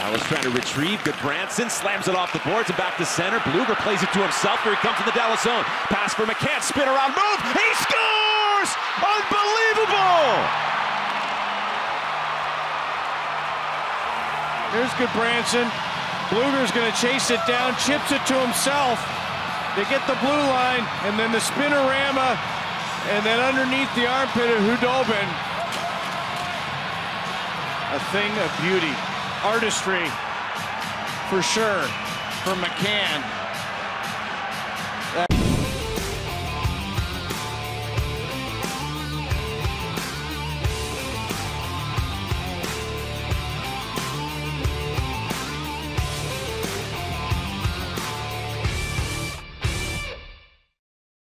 Dallas trying to retrieve. Good Branson slams it off the boards and back to center. Bluger plays it to himself. Here he comes in the Dallas zone. Pass for McCann. Spin around move. He scores! Unbelievable! There's good Branson. Bluger's going to chase it down, chips it to himself. They get the blue line, and then the Spin-O-Rama, and then underneath the armpit of Khudobin. A thing of beauty. Artistry, for sure, for McCann.